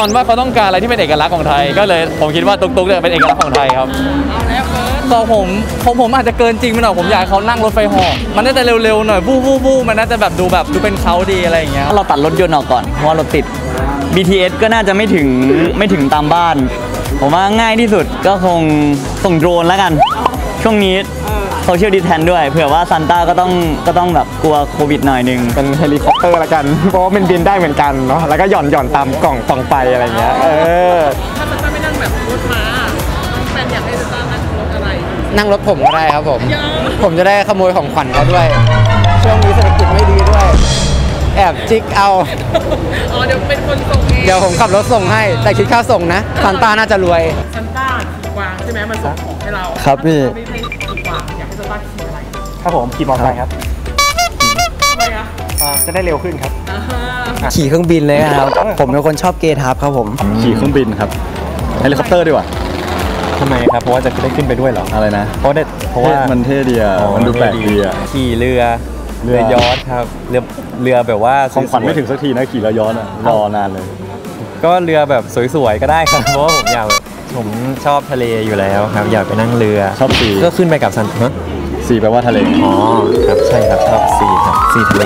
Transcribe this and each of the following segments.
อนว่าเขาต้องการอะไรที่เป็นเอกลักษณ์ของไทยก็เลยผมคิดว่าตุ๊กๆเนี่ยเป็นเอกลักษณ์ของไทยครับก็ผมอาจจะเกินจริงไปหน่อยผมอยากเขานั่งรถไฟเหาะมันน่าจะเร็วๆหน่อยวู้มันน่าจะแบบดูเป็นเขาดีอะไรอย่างเงี้ยเราตัดรถยนต์ออกก่อนเพราะว่ารถติด BTS ก็น่าจะไม่ถึงตามบ้านผมว่าง่ายที่สุดก็คงส่งโดรนแล้วกันช่วงนี้โซเชียลดิสแทนด้วยเผื่อว่าซันต้าก็ต้องแบบกลัวโควิดหน่อยนึงเป็นเฮลิคอปเตอร์ละกันเพราะว่ามันบินได้เหมือนกันเนาะแล้วก็หย่อนตามกล่องไฟอะไรเงี้ยถ้าซันต้าไม่นั่งแบบรถม้าแฟนอยากให้ซันต้านั่งรถอะไรนั่งรถผมก็ได้ครับผมจะได้ขโมยของขวัญเขาด้วยช่วงนี้เศรษฐกิจไม่ดีด้วยแอบจิกเอาเดี๋ยวเป็นคนส่งเองเดี๋ยวผมขับรถส่งให้แต่คิดค่าส่งนะซันต้าน่าจะรวยซันต้าขี่กวางใช่ไหมมาส่งของให้เราครับพี่ขี่กวางอยากให้ซันต้าขี่อะไรครับผมขี่มอเตอร์ไซค์ครับทำไมคะจะได้เร็วขึ้นครับขี่เครื่องบินเลยครับผมเป็นคนชอบเกทับครับผมขี่เครื่องบินครับเฮลิคอปเตอร์ดีกว่าทำไมครับเพราะว่าจะได้ขึ้นไปด้วยเหรออะไรนะเพราะว่ามันเท่ดีอ่ะมันดูแปลกดีอ่ะขี่เรือยอชต์ครับเรือแบบว่าของขวัญไม่ถึงสักทีนะขี่เรือยอชต์รอนานเลยก็เรือแบบสวยๆก็ได้ครับเพราะว่าผมชอบทะเลอยู่แล้วครับอยากไปนั่งเรือชอบสีก็ขึ้นไปกับซันสีแปลว่าทะเลอ๋อครับใช่ครับชอบสีครับสีทะเล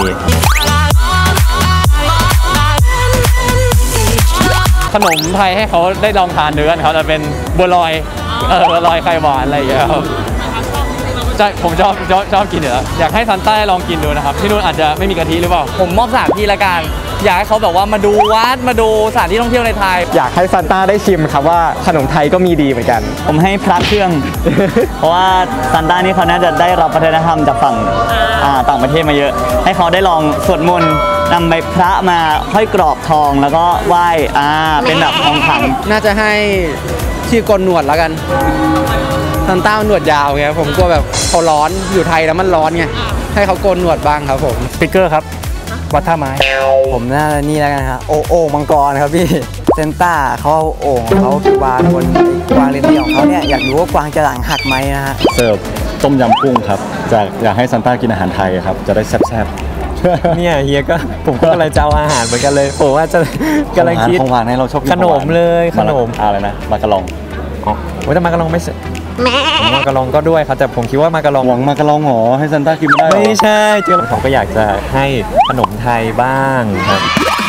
ขนมไทยให้เขาได้ลองทานดูกันเขาจะเป็นบัวลอยไข่หวานอะไรอย่างเงี้ยครับผมชอบกินอยู่แล้วอยากให้ซันต้าลองกินดูนะครับที่นู่นอาจจะไม่มีกะทิหรือเปล่าผมมอบสถานที่ละกันอยากให้เขาแบบว่ามาดูวัดมาดูสถานที่ท่องเที่ยวในไทยอยากให้ซันต้าได้ชิมครับว่าขนมไทยก็มีดีเหมือนกันผมให้พระเครื่อง เพราะว่าซันต้านี่เขาน่าจะได้รับวัฒนธรรมจากฝั่งต่างประเทศมาเยอะให้เขาได้ลองสวดมนต์นำใบพระมาห้อยกรอบทองแล้วก็ไหว้เป็นแบบของขลังน่าจะให้ที่โกนหนวดแล้วกันซันต้าหนวดยาวไงผมกลัวแบบเขาร้อนอยู่ไทยแล้วมันร้อนไงให้เขาโกนหนวดบ้างครับผมสปิเกอร์ครับวัดท่าไม้ผมน่าจะนี่แล้วกันครับโอ่งมังกรครับพี่เซนต้าเขาเอาโอ่งเขาวางบนกวางเรียนเดี่ยวของเขาเนี่ยอยากรู้ว่ากวางจะหลังหักไหมนะฮะเสิร์ฟต้มยำกุ้งครับอยากให้ซันต้ากินอาหารไทยครับจะได้แซ่บเนี่ยเฮียก็ผมก็กำลังจะเอาอาหารเหมือนกันเลยผมว่าจะกำลังคิดของหวานให้เราชอบขนมเลยขนมอะไรนะมากะลองแต่มากะลองไม่มากะลองก็ด้วยครับแต่ผมคิดว่ามากะลองหวังมากะลองหรอให้ซันต้ากินได้ไม่ใช่จริงๆผมก็อยากจะให้ขนมไทยบ้างครับ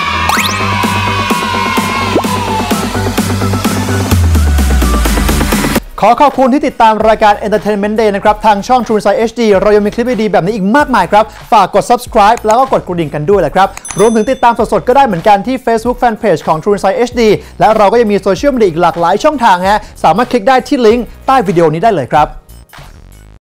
ขอขอบคุณที่ติดตามรายการ Entertainment Day นะครับทางช่อง True Insight HD เรายังมีคลิปดีๆแบบนี้อีกมากมายครับฝากกด subscribe แล้วก็กดกระดิ่งกันด้วยแหละครับรวมถึงติดตามสดๆก็ได้เหมือนกันที่ Facebook Fanpage ของ True Insight HD และเราก็ยังมีโซเชียลมีเดียอีกหลากหลายช่องทางฮะสามารถคลิกได้ที่ลิงก์ใต้วิดีโอนี้ได้เลยครับ